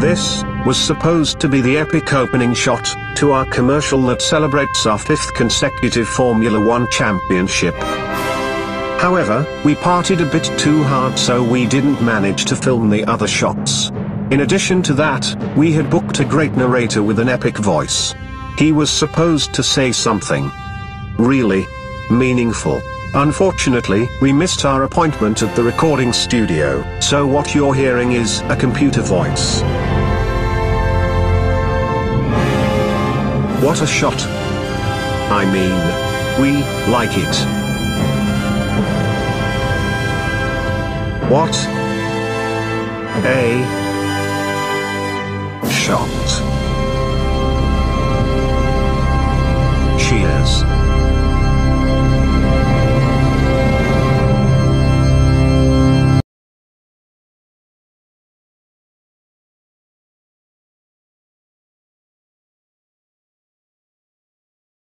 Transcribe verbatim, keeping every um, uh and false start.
This was supposed to be the epic opening shot to our commercial that celebrates our fifth consecutive Formula One championship. However, we partied a bit too hard, so we didn't manage to film the other shots. In addition to that, we had booked a great narrator with an epic voice. He was supposed to say something really meaningful. Unfortunately, we missed our appointment at the recording studio, so what you're hearing is a computer voice. What a shot! I mean, we like it. What a shot!